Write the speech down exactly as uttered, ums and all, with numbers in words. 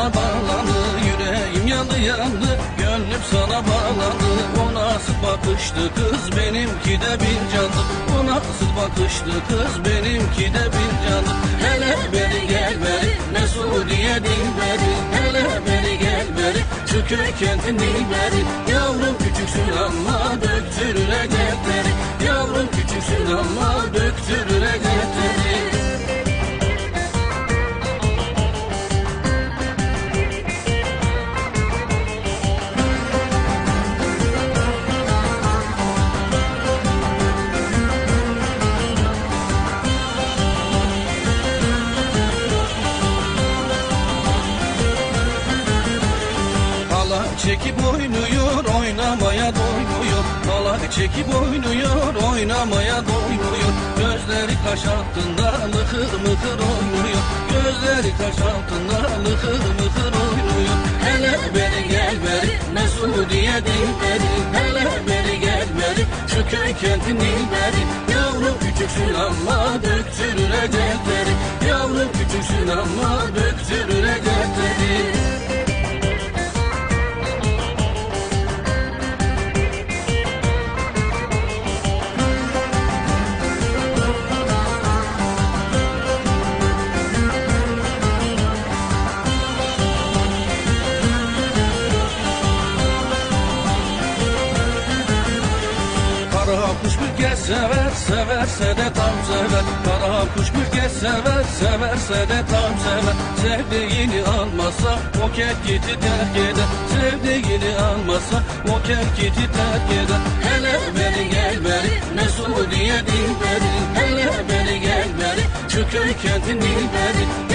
bağlandı. Yüreğim yandı yandı, gönlüm sana bağlandı. O nasıl bakıştı kız, benimki de bir candı. O nasıl bakıştı kız, benimki de bir candı. Hele beri gel beri, Mesudiye dilberi. Hele beri gel beri, şu köy kentin dilberi. Yavrum küçüksün ama döktürür edepleri. Yavrum küçüksün ama döktürür edepleri. Çekip oynuyor, oynamaya doymuyor. Halay çekip oynuyor, oynamaya doymuyor. Gözleri kaş altında lıkır mıkır oynuyor. Gözleri kaş altında lıkır mıkır oynuyor. Hele beri gel beri, Mesudiye dilberi. Hele beri gel beri, şu köy kentin dilberi. Yavrum küçüksün ama döktürür edepleri. Yavrum küçüksün ama döktürür edepleri. Kara kuş bir kez sever, severse de tam sever. Kara kuş bir kez sever, severse de tam sever. Sevdiğini almazsa o kerkiti terk eder. Sevdiğini almazsa o kerkiti terk eder. Hele beri gel beri, Mesudiye dilberi. Hele beri gel beri, şu köy kentin dilberi.